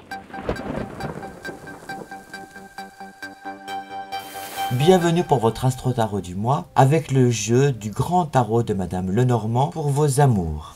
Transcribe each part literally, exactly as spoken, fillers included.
Bienvenue pour votre Astro Tarot du mois avec le jeu du grand tarot de Madame Lenormand pour vos amours.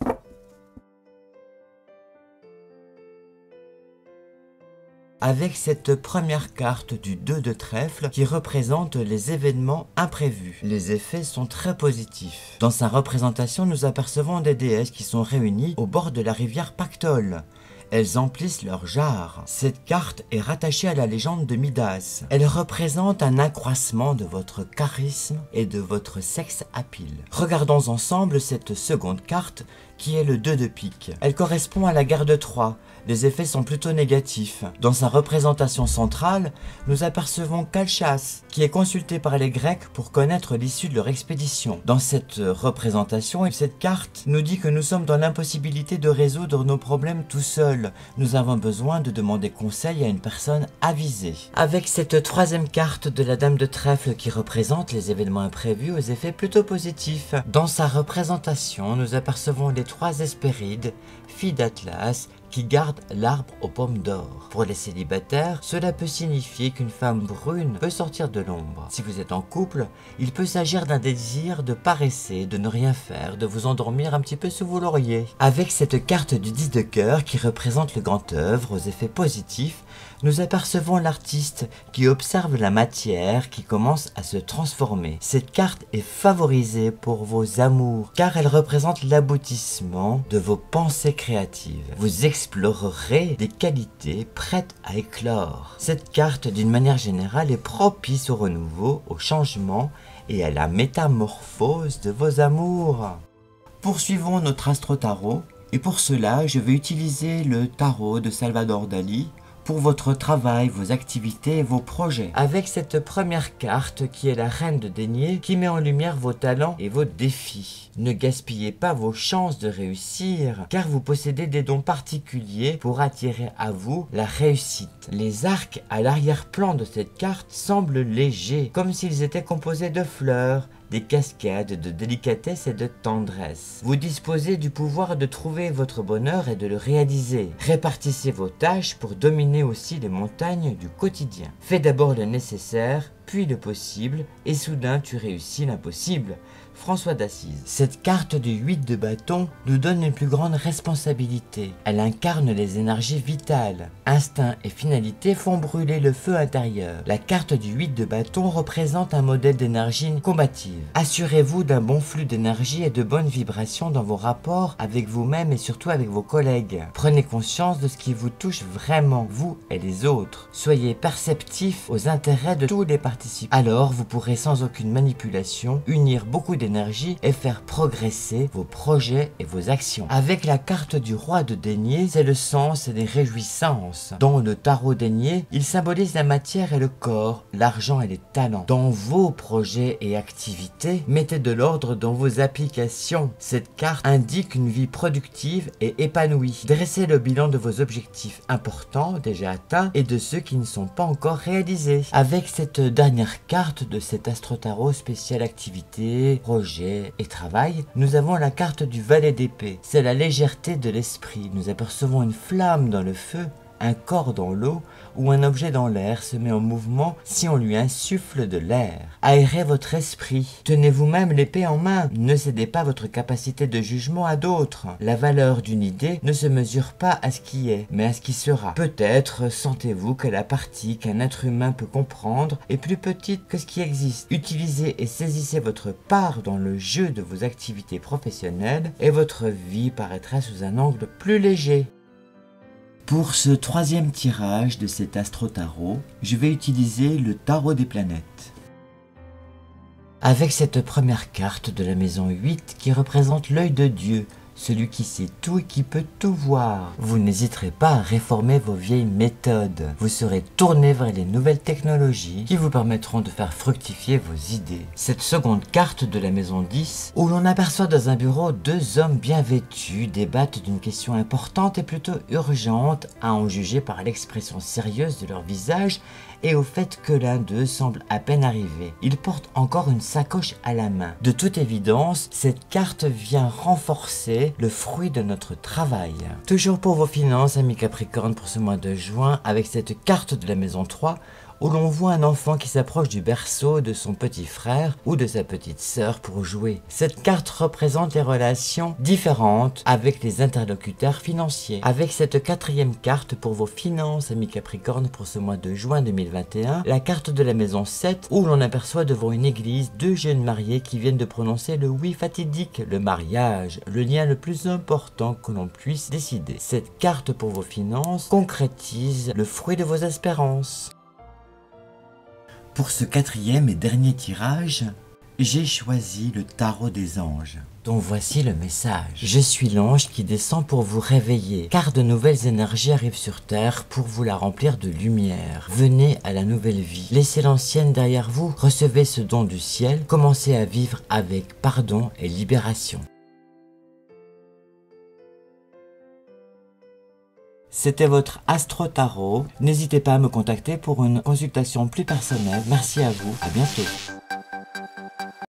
Avec cette première carte du deux de trèfle qui représente les événements imprévus. Les effets sont très positifs. Dans sa représentation, nous apercevons des déesses qui sont réunies au bord de la rivière Pactole. Elles emplissent leur jarre. Cette carte est rattachée à la légende de Midas. Elle représente un accroissement de votre charisme et de votre sex appeal. Regardons ensemble cette seconde carte qui est le deux de pique. Elle correspond à la guerre de Troie. Les effets sont plutôt négatifs. Dans sa représentation centrale, nous apercevons Calchas, qui est consulté par les Grecs pour connaître l'issue de leur expédition. Dans cette représentation, cette carte nous dit que nous sommes dans l'impossibilité de résoudre nos problèmes tout seuls. Nous avons besoin de demander conseil à une personne avisée. Avec cette troisième carte de la Dame de Trèfle qui représente les événements imprévus aux effets plutôt positifs. Dans sa représentation, nous apercevons les trois Hespérides, filles d'Atlas, qui garde l'arbre aux pommes d'or. Pour les célibataires, cela peut signifier qu'une femme brune peut sortir de l'ombre. Si vous êtes en couple, il peut s'agir d'un désir de paresser, de ne rien faire, de vous endormir un petit peu sous vos lauriers. Avec cette carte du dix de cœur qui représente le grand œuvre aux effets positifs, nous apercevons l'artiste qui observe la matière qui commence à se transformer. Cette carte est favorisée pour vos amours car elle représente l'aboutissement de vos pensées créatives. Vous explorerez des qualités prêtes à éclore. Cette carte, d'une manière générale, est propice au renouveau, au changement et à la métamorphose de vos amours. Poursuivons notre astro tarot et pour cela, je vais utiliser le tarot de Salvador Dali pour votre travail, vos activités et vos projets. Avec cette première carte qui est la reine de denier qui met en lumière vos talents et vos défis. Ne gaspillez pas vos chances de réussir car vous possédez des dons particuliers pour attirer à vous la réussite. Les arcs à l'arrière-plan de cette carte semblent légers, comme s'ils étaient composés de fleurs, des cascades de délicatesse et de tendresse. Vous disposez du pouvoir de trouver votre bonheur et de le réaliser. Répartissez vos tâches pour dominer aussi les montagnes du quotidien. Fais d'abord le nécessaire, puis le possible, et soudain tu réussis l'impossible. François d'Assise. Cette carte du huit de bâton nous donne une plus grande responsabilité. Elle incarne les énergies vitales. Instinct et finalité font brûler le feu intérieur. La carte du huit de bâton représente un modèle d'énergie combative. Assurez-vous d'un bon flux d'énergie et de bonnes vibrations dans vos rapports avec vous-même et surtout avec vos collègues. Prenez conscience de ce qui vous touche vraiment, vous et les autres. Soyez perceptifs aux intérêts de tous les participants. Alors vous pourrez sans aucune manipulation unir beaucoup d'énergie d'énergie et faire progresser vos projets et vos actions. Avec la carte du roi de denier, c'est le sens et les réjouissances. Dans le tarot denier, il symbolise la matière et le corps, l'argent et les talents. Dans vos projets et activités, mettez de l'ordre dans vos applications. Cette carte indique une vie productive et épanouie. Dressez le bilan de vos objectifs importants déjà atteints et de ceux qui ne sont pas encore réalisés. Avec cette dernière carte de cet astro tarot spécial activité, projet et travail, nous avons la carte du valet d'épée. C'est la légèreté de l'esprit. Nous apercevons une flamme dans le feu, un corps dans l'eau ou un objet dans l'air se met en mouvement si on lui insuffle de l'air. Aérez votre esprit. Tenez vous-même l'épée en main. Ne cédez pas votre capacité de jugement à d'autres. La valeur d'une idée ne se mesure pas à ce qui est, mais à ce qui sera. Peut-être sentez-vous que la partie qu'un être humain peut comprendre est plus petite que ce qui existe. Utilisez et saisissez votre part dans le jeu de vos activités professionnelles et votre vie paraîtra sous un angle plus léger. Pour ce troisième tirage de cet astro tarot, je vais utiliser le tarot des planètes. Avec cette première carte de la maison huit qui représente l'œil de Dieu, celui qui sait tout et qui peut tout voir. Vous n'hésiterez pas à réformer vos vieilles méthodes. Vous serez tourné vers les nouvelles technologies qui vous permettront de faire fructifier vos idées. Cette seconde carte de la maison dix, où l'on aperçoit dans un bureau deux hommes bien vêtus débattent d'une question importante et plutôt urgente, à en juger par l'expression sérieuse de leur visage et au fait que l'un d'eux semble à peine arrivé. Il porte encore une sacoche à la main. De toute évidence, cette carte vient renforcer retrouver le fruit de notre travail. Toujours pour vos finances, amis Capricorne, pour ce mois de juin, avec cette carte de la maison trois, où l'on voit un enfant qui s'approche du berceau de son petit frère ou de sa petite sœur pour jouer. Cette carte représente les relations différentes avec les interlocuteurs financiers. Avec cette quatrième carte pour vos finances, amis Capricorne, pour ce mois de juin deux mille vingt et un, la carte de la maison sept, où l'on aperçoit devant une église deux jeunes mariés qui viennent de prononcer le oui fatidique, le mariage, le lien le plus important que l'on puisse décider. Cette carte pour vos finances concrétise le fruit de vos espérances. Pour ce quatrième et dernier tirage, j'ai choisi le tarot des anges. Donc voici le message. Je suis l'ange qui descend pour vous réveiller, car de nouvelles énergies arrivent sur terre pour vous la remplir de lumière. Venez à la nouvelle vie. Laissez l'ancienne derrière vous. Recevez ce don du ciel. Commencez à vivre avec pardon et libération. C'était votre Astro Tarot. N'hésitez pas à me contacter pour une consultation plus personnelle. Merci à vous. À bientôt.